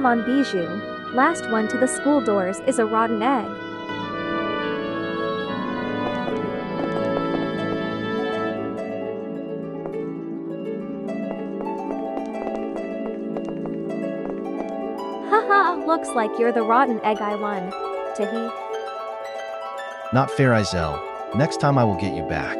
Come on, Bijou. Last one to the school doors is a rotten egg. Haha, looks like you're the rotten egg I won. Teehee. Not fair, 𝓬𝓻. Next time I will get you back.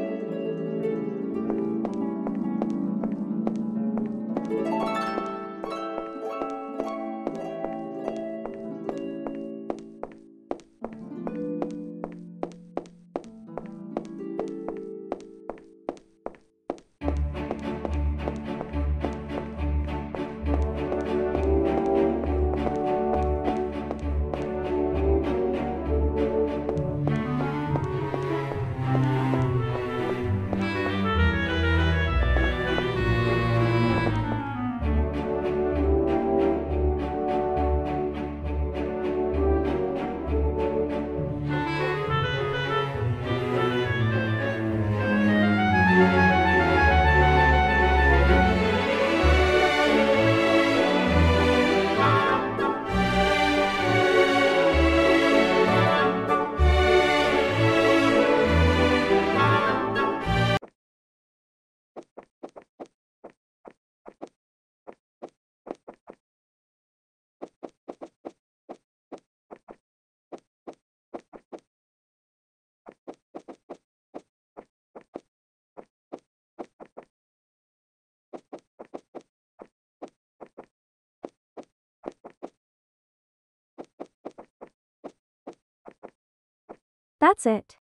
That's it.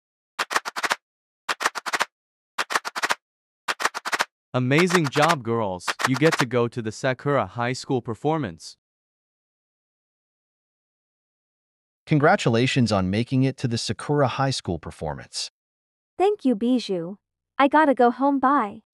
Amazing job, girls. You get to go to the Sakura High School performance. Congratulations on making it to the Sakura High School performance. Thank you, Bijou. I gotta go home, bye.